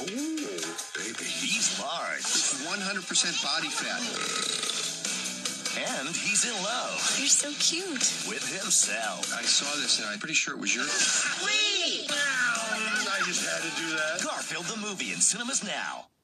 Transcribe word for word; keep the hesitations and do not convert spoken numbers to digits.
Oh, baby. He's large. It's one hundred percent body fat. And he's in love. You're so cute. With himself. I saw this and I'm pretty sure it was your... Wee! I just had to do that. Garfield the movie in cinemas now.